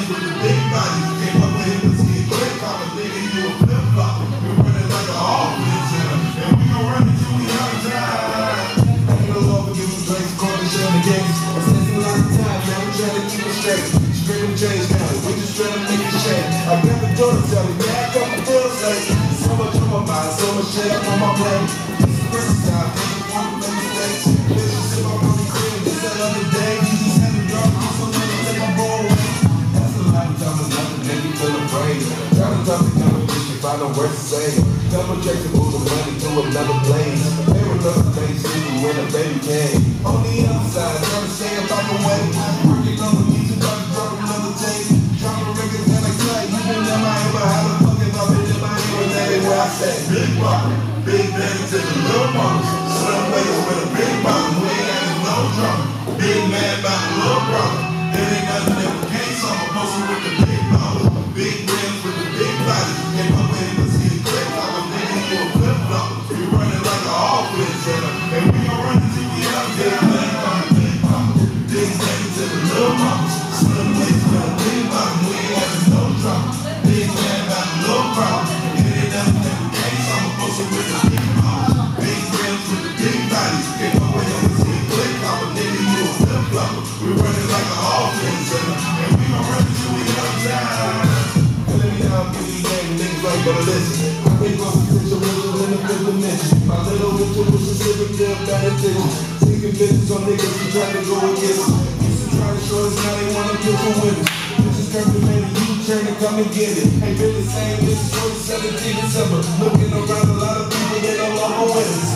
with the big body. Came up with him to see a quick cop, a nigga, you a flip flop. We running like an offense center, and we gon' run until we out of time. Ain't no longer giving drinks, calling shit on the games. I'm spending a lot of time, man, I'm trying to keep it straight. Straight from James County, we just trying to make it shake. I got the door to tell me, man, I got the bills like so much on my mind, so much shit up on my plate. This is Christmas time, people want to make mistakes. Bitches sip on my cream, just that other day. You just had to drop me so let me take my ball away. That's a lifetime of nothing, make me feel afraid. Try to talk to competition, find no words to say. Double check to move the money to another place. There were another place, even when a baby came. On the other side, trying to stay about the way. Working on the music, about to drop another tape. Dropping records that I play. Even in my ever had a fucking up in my ear, and that ain't where I say. Big Papa, big daddy to the little mamas. Slim ladies with a big bottom, we ain't having no drama. Big man about the little brother. There ain't nothing that we can't solve. I'm posting with the big mamas. Big rims with the big bodies. Came up with him to see a quick cop, a nigga, you a flip flop. We running like an offense center, and we gon' run until we out there. Big mama, big daddy to the little mamas. Slim ladies with a big bottom, we ain't having no drama. Big man about the little problem. There ain't nothing that we can't solve. I'm posting with the big mamas. Big rims with the big bodies. Came up with him to see a quick cop, a nigga, you a flip flop. We running like an offense center, and we gon' run until we out time. Let me know, give me game, niggas like better listen. I think on some situations in the fifth dimension. My little intuition, civic, good, bad intentions. Taking bitches on niggas who try to go against us. Used to try to show us now they wanna kill for women. Bitches curved and made a U-turn and come and get it. Ain't been the same, this is 2017 December. Looking around a lot of people, they no longer with us.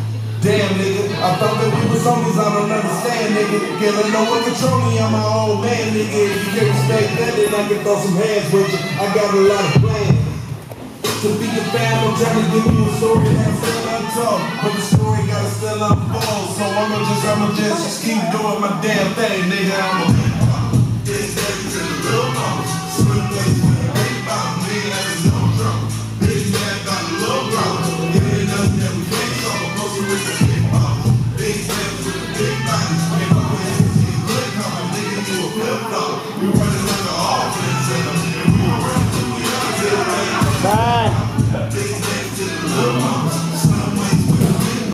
Damn, nigga, I thought that we was homies, I don't understand, nigga. Girl, I know what control me, I'm my own man, nigga. If you can't respect that, then I can throw some hands with you. I got a lot of plans. To be a fan, I'm trying to give you a story that's still untold. But the story gotta still unfold. So I'ma just keep doing my damn thing, nigga. I'm a big pop. Big daddy to the little mama. Slim place with a big bottom, we ain't having no drama. Big man got a little problem. It ain't nothing that we can't solve. I'm posted with the big mama. Big man with the big body. Came up with him to see a good cop, nigga, you a flip flop. We running like an